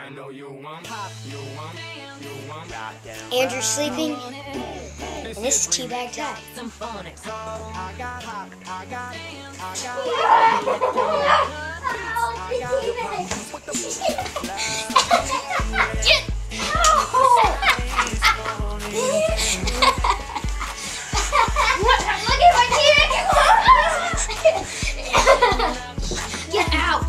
Andrew's sleeping, and this is Teabag Ty. Get out!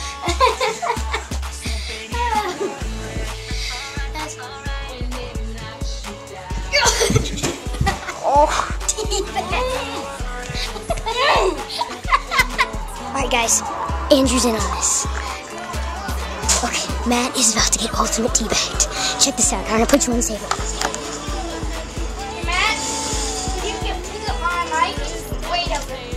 Alright guys, Andrew's in on this. Okay, Matt is about to get ultimate teabagged. Check this out. I'm gonna put you on the table. Hey Matt, you can pick up my mic and wait up there.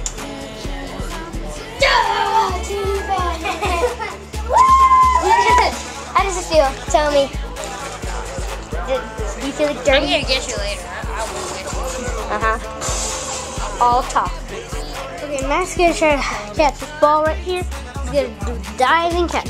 How does it feel? Tell me. Do you feel like dirty? I'm gonna get you later. I will get you. All talk. Okay, Matt's gonna try to catch this ball right here. He's gonna do diving catch.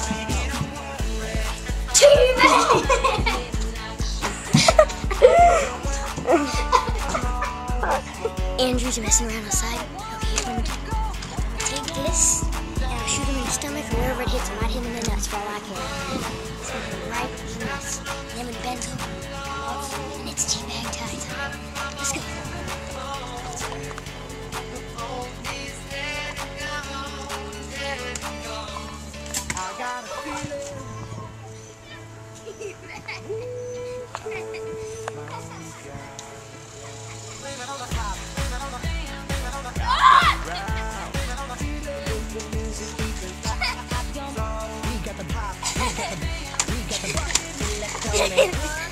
Andrew's messing around outside. Okay, here's what I'm gonna do. Take this and I'll shoot him in the stomach or wherever it hits him. I'd hit him in the nuts for all I care. It's gonna hit him right in the nuts. And then when he bends over, and it's Teabag Ty time. Let's go. We got the